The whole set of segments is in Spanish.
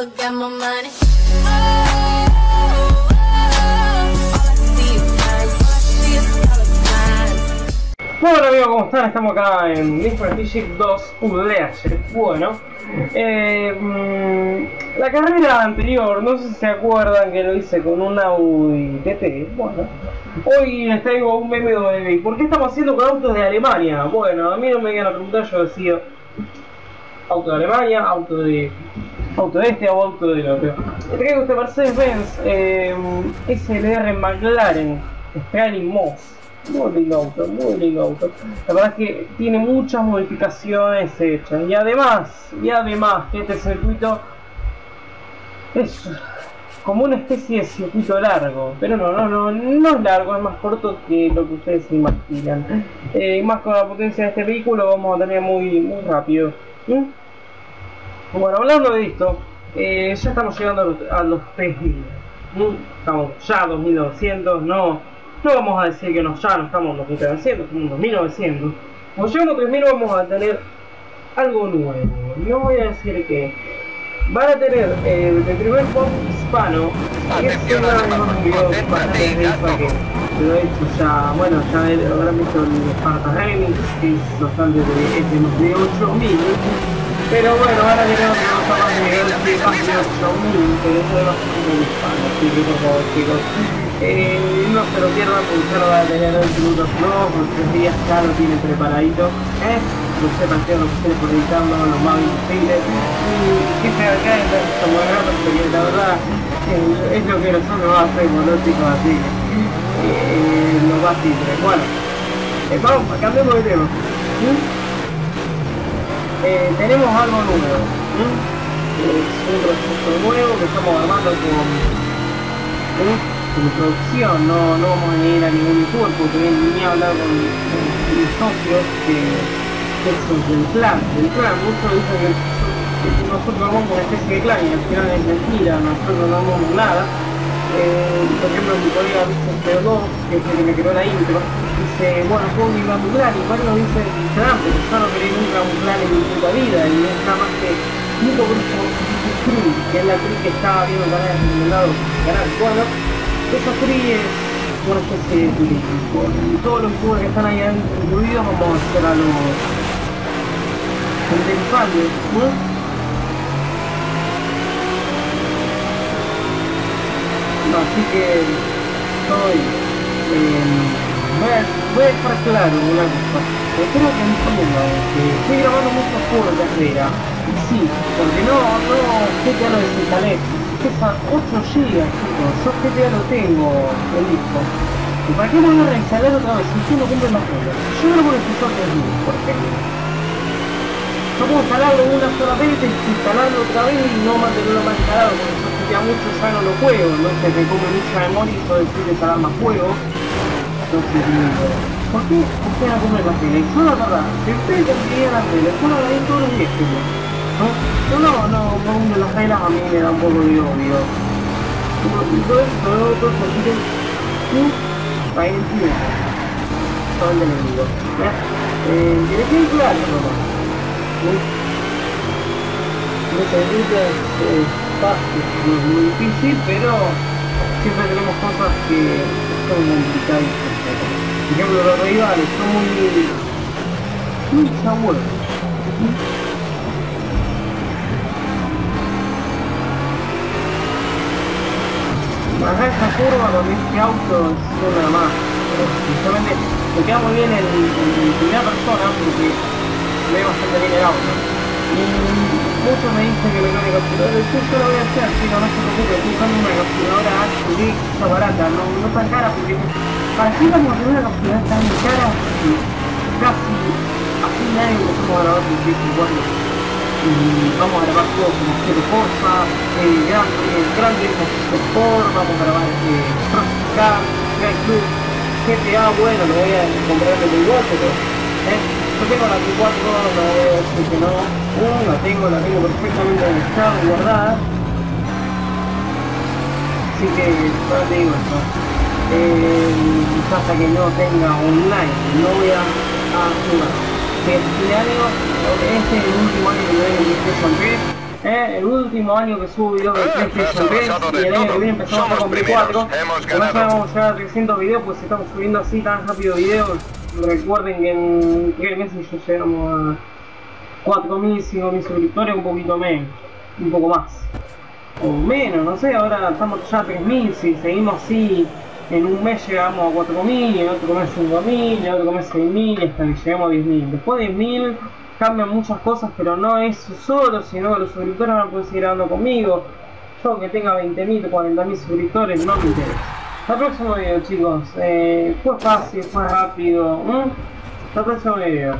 still got my money. Oh, all I see is signs, all I see is dollar signs. Bueno amigos, ¿cómo están? Estamos acá en Need for Speed 2 Unleashed. Bueno, la carrera anterior, no sé si se acuerdan que lo hice con un Audi TT. Bueno, hoy les traigo un BMW. ¿Por qué estamos haciendo con autos de Alemania? Bueno, a mí no me vengan a preguntar, yo decido auto de Alemania, auto de este o auto del otro. Traigo este Mercedes-Benz SLR McLaren Straining Moss. Muy lindo auto, muy lindo auto. La verdad es que tiene muchas modificaciones hechas. Y además que este circuito es como una especie de circuito largo. Pero no es largo, es más corto que lo que ustedes se imaginan. Y más con la potencia de este vehículo vamos a tener muy rápido. Bueno, hablando de esto, ya estamos llegando a los 3000. Estamos ya a 2200, no vamos a decir que ya no estamos en 2300, estamos en 2900. Cuando llegamos a 3000 vamos a tener algo nuevo. Yo voy a decir que van a tener el primer pop hispano, que es uno de los videos para que lo he hecho ya, bueno, ya habrán visto el Sparta Remix, que es bastante de 8000. Pero bueno, ahora queremos que vamos a más de nivel de más de 8000, pero eso es bastante hispano, así que por favor chicos, no se lo pierdan porque ya lo va a tener 2 minutos nuevos, por 3 días ya lo tienen preparadito, no sepan que lo que tienen por editarlo, lo más imposible, y que se acá en esta moderna, porque la verdad es lo que nosotros hacemos, ¿no chicos? Así que lo más simple. Bueno, vamos, cambiemos de tema. Tenemos algo nuevo, es un proyecto nuevo que estamos armando con producción. No vamos a ir a ningún youtuber porque ni a hablar con mis socios que son del clan. Muchos dicen que nosotros vamos una especie de clan y al final es mentira, nosotros no vamos nada. Por ejemplo, mi colega Vicente 2, que es el que me creó la intro, dice, bueno, puedo ir a un clan, y bueno, dice, pero yo no quería nunca un clan en mi puta vida, y es nada más que único grupo Cruz, que es la Cruz que estaba viendo canales recomendados, bueno, esa Cruz es una especie de turismo, y todos los youtubers que están ahí incluidos vamos a hacer a los interesantes, ¿no? Así que voy a dejar claro una cosa. Creo que entiendo que estoy grabando muchos juegos de carrera. Y sí, porque no GTA lo desinstalé. Pesa 8 GB, chicos. Yo GTA lo tengo en disco. ¿Y para qué me voy a reinstalar otra vez si yo no cumple más reglas? Yo no voy a empezar de nuevo, por ejemplo. Yo puedo instalarlo una sola vez, instalarlo otra vez y no mantenerlo más instalado, porque yo GTA mucho ya no lo juego, no se me come mucha memoria y puedo decir instalar más juegos. Entonces digo, ¿por qué usted no cumple las reglas? Yo la verdad, si ustedes cumplían las reglas, yo lo haría todos los días, chicos. Yo no cumple las reglas, a mí me da un poco de odio. Y todo esto, todo eso, así que ahí entiendo. Todo el enemigo. Que le quede claro, ¿no? No te dices fácil, no es muy difícil, pero siempre tenemos cosas que son complicadas. Por ejemplo, los rivales son muy sabuesos. Bajar esta curva con este auto es una más. Sinceramente me queda muy bien en primera persona porque ve bastante bien el auto. Y muchos me dicen que me cambie capturador. Yo lo voy a hacer, chicos, no se preocupen. Estoy usando una capturadora HD, esa barata, no tan cara, porque para qué vamos a tener una capturadora tan cara si casi a fin de año empezamos a grabar con igual. Y vamos a grabar juegos como Zero Forza, Gran Turismo Sport, vamos a grabar Cross Car, Drive Club, GTA, bueno, lo voy a comprar de igual, pero yo tengo la Q4, no voy a decir que no, la tengo perfectamente registrada y guardada. Así que, no te digo esto, hasta que no tenga online, no voy a jugar. Que este año, este es el último año que me doy en PlayStation 3, El último año que subo videos de PlayStation 3 y el año que viene empezamos a con Play 4. Por eso vamos a llegar a 300 videos, pues estamos subiendo así tan rápido videos. Recuerden que en 3 meses ya llegamos a 4.000, 5.000 suscriptores, un poquito menos, un poco más. O menos, no sé, ahora estamos ya a 3.000, si seguimos así, en un mes llegamos a 4.000, en otro mes 5.000, en otro mes 6.000, hasta que llegamos a 10.000. Después de 10.000 cambian muchas cosas, pero no es solo, sino que los suscriptores van a poder seguir grabando conmigo. Yo que tenga 20.000, 40.000 suscriptores, no me interesa. Hasta el próximo video, chicos. Fue fácil, fue rápido. Hasta el próximo video.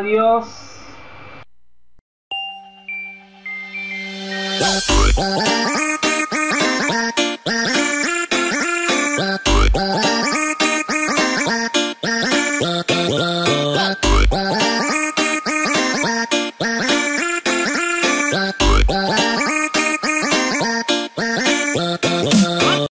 Adiós.